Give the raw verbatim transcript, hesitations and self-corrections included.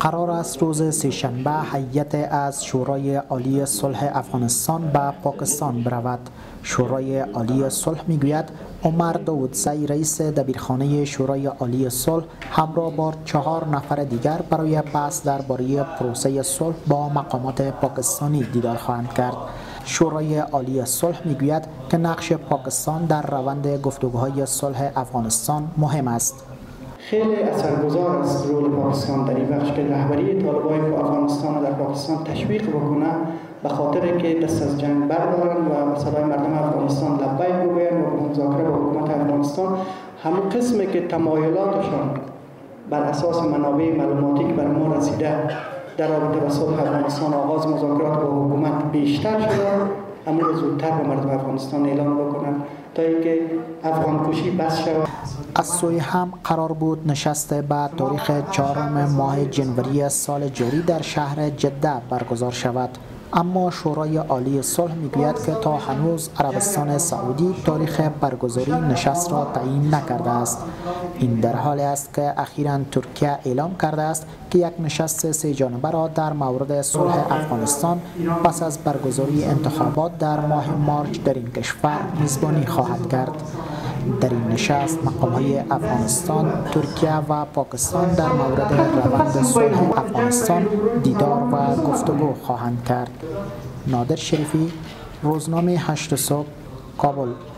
قرار است روز سه‌شنبه هیئت از شورای عالی صلح افغانستان به پاکستان برود. شورای عالی صلح میگوید عمر داودزی رئیس دبیرخانه شورای عالی صلح همراه با چهار نفر دیگر برای بحث درباره پروسه صلح با مقامات پاکستانی دیدار خواهند کرد. شورای عالی صلح میگوید که نقش پاکستان در روند گفتگوهای صلح افغانستان مهم است. خیلی اثرگذار است رول پاکستان در این بخش که رهبری طالبان افغانستان در پاکستان تشویق بکنه، به خاطر که دست از جنگ بردارن و صدای مردم افغانستان لبیک بگوین و مذاکره با حکومت افغانستان همون قسمی که تمایلاتشان بر اساس منابع معلوماتی که بر ما رسیده در رابطه با صلح افغانستان آغاز مذاکرات با حکومت بیشتر شده، اما زودتر به مردم افغانستان اعلام بکنن تا اینکه افغان کشی بس شود. از سوی هم قرار بود نشست به تاریخ چهارم ماه جنوری سال جاری در شهر جده برگزار شود، اما شورای عالی صلح میگوید که تا هنوز عربستان سعودی تاریخ برگزاری نشست را تعیین نکرده است. این در حالی است که اخیراً ترکیه اعلام کرده است که یک نشست سه جانبه را در مورد صلح افغانستان پس از برگزاری انتخابات در ماه مارچ در این کشور میزبانی خواهد کرد. در این نشست مقام‌های افغانستان، ترکیه و پاکستان در مورد روند صلح افغانستان دیدار و گفتگو خواهند کرد. نادر شریفی، روزنامه هشت صبح، کابل.